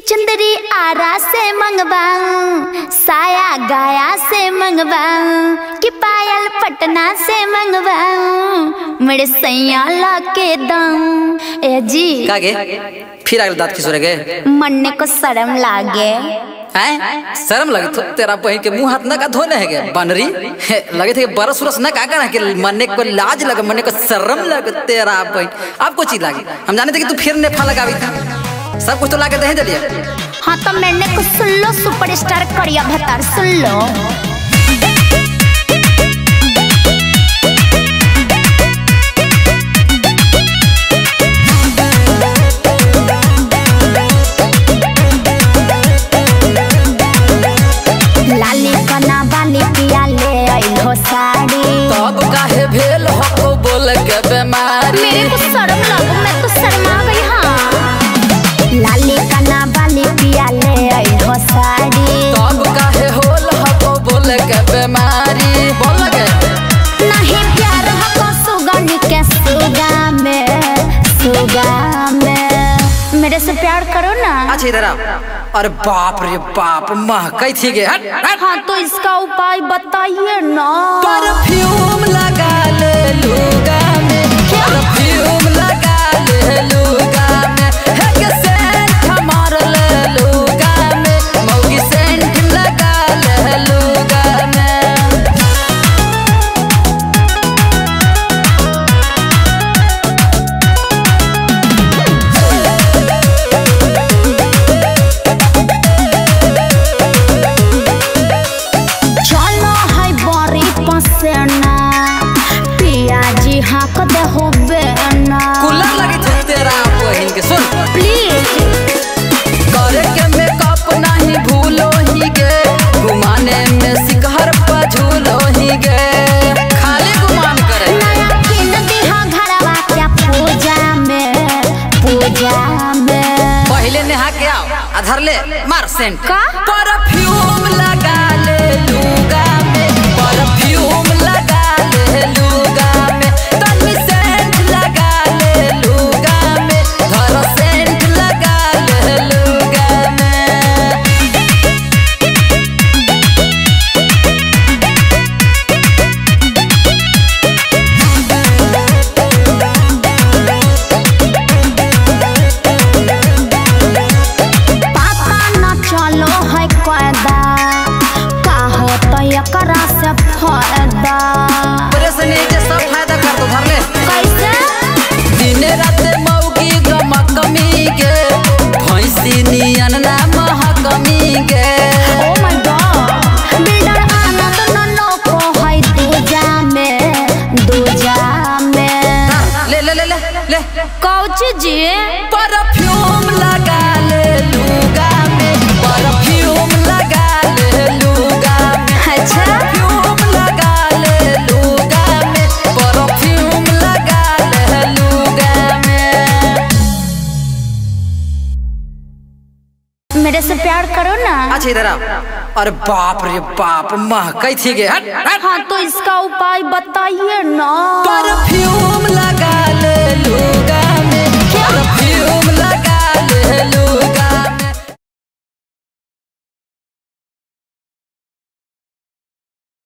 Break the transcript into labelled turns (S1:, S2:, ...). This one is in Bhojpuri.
S1: चुंदरी आरा से मंगवाऊं, साया गाया से मंगवाऊं, कि पायल पटना से मंगवाऊं, मेरे सैया ला के दाऊं। ए जी
S2: कागे फिर आगे दांत खिसोरे गए,
S1: मरने को शर्म लागे।
S2: शर्म लगे तो तेरा बहन के मुंह हाथ न का धोने है बनरी लगे थे बरस उरस न का कि मरने को लाज लगे, मरने को शर्म लगे तेरा बहन। आपको चीज लगी, हम जाने थे कि तू फिर नेफा लगावी था, सब कुछ तो लाके दे दिया।
S1: हाँ तो मैंने को सुन लो, सुपरस्टार करिया भतार सुन लो। लाली कना बाली पिया ले आइलो साड़ी,
S2: तब काहे भेल हो बोल के बीमारी।
S1: मेरे को शर्म लगो, मैं तो शर्मा गई। हाँ लाली कना बाली पिया ले आइलो साड़ी,
S2: तब काहे होल हो बोल के बीमारी। बोल लगे
S1: नहीं प्यार हो सुगनी के सुगा में, मेरे से प्यार करो ना।
S2: अच्छा इधर आओ। अरे बाप रे बाप महकई थी गे।
S1: हाँ तो इसका उपाय बताइए ना।
S2: परफ्यूम लगा ले लूगा में, परफ्यूम लगा ले लूगा में, है के सेंट मार ले लूगा में, मौगी सेंट लगा ले लूगा में।
S1: पियाजी हाँक दे हो बेना,
S2: कूलर लगी थे तेरा बहन के। सुन
S1: प्लीज
S2: करे के मेकअप नहीं भूलो ही गे, घुमाने में शिखर पर झूलो ही गे, खाली गुमान करे।
S1: नया किन दिहा घरवा क्या पूजा में
S2: पहले नहा के आओ, अधर ले मार सेंट
S1: का
S2: परफ्यूम लगा ले लूगा में, परफ्यूम लगा ले लूगा में, तनी सेंट लगा ले लूगा में, धर सेंट लगा ले लूगा में।
S1: पापा न चलो है कैदा, का हो तो एकरा से फायदा।
S2: परेशानी के सब फायदा कर दो, धर ले
S1: कैसे
S2: दिन रात मौगी गमकमी गे, भैंसी नियन ना महकमी गे।
S1: ओ माय गॉड, बिल्डर आनंद नन्नो को है दूजा में
S2: ले ले ले ले ले
S1: कौच जी
S2: परफ्यूम लगा ले लूगा में, परफ्यूम लगा ले लूगा में,
S1: अच्छा
S2: परफ्यूम लगा ले लूगा में, परफ्यूम लगा ले लूगा में।
S1: मेरे से प्यार करो ना।
S2: अच्छा इधर आओ। अरे बाप रे बाप महकई थी गे।
S1: हाँ तो इसका उपाय बताइए ना।